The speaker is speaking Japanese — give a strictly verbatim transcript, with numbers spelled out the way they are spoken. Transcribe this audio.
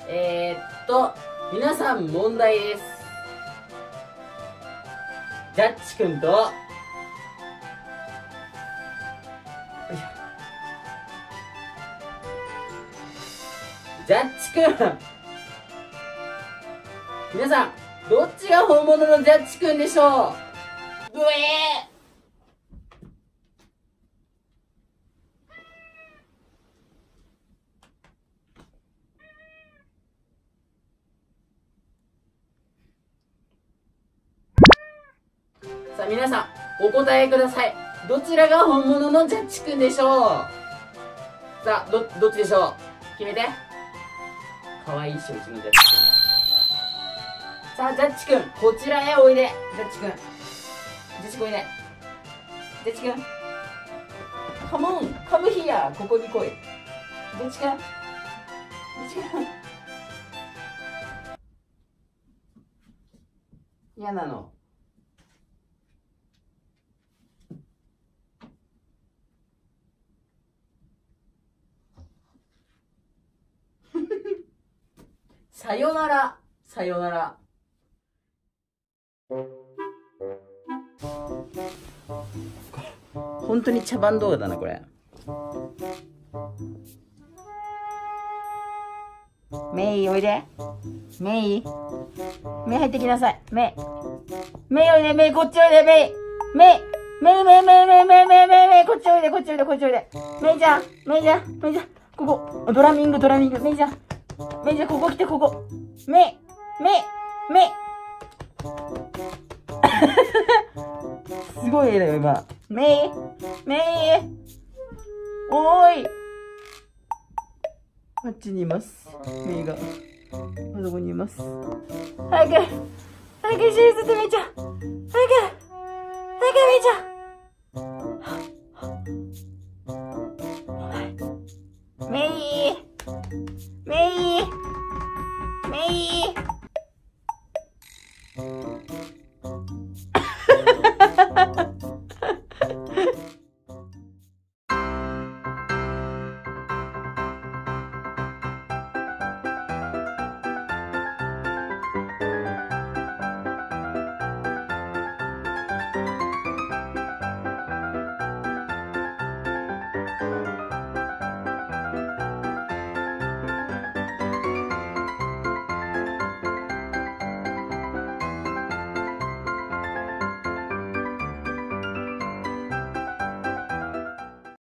えー、っと、皆さん問題です。ジャッジ君と、よいしょジャッジ君、皆さん、どっちが本物のジャッジ君でしょう？うえーさあ皆さんお答えください。どちらが本物のジャッジくんでしょう？さあ ど, どっちでしょう？決めて。かわいいし、うちのジャッジくん。さあジャッジくん、こちらへおいで。ジャッジくん、ジャッジくんおいで。ジャッジくん、カモンカムヒア、ここに来い。ジャッジくん、ジャッジくん、嫌なの？さよなら、さよなら。本当に茶番動画だなこれ。メイおいで。メイメイ入ってきなさい。メイメイおいで。メイこっちおいで。メイメイメイメイメイメイメイメイメイメイこっちおいで。こっちおいで。こっちおいで。メイちゃんメイちゃんメイちゃん、ここドラミングドラミング。メイちゃんメイちゃん、ここ来て。ここメイメイメイすごい絵だよ今。メイメイおーい、あっちにいます。メイがあそこにいます。早く早く一緒に捨てて。メイちゃん早く早くメイちゃん。メイメイ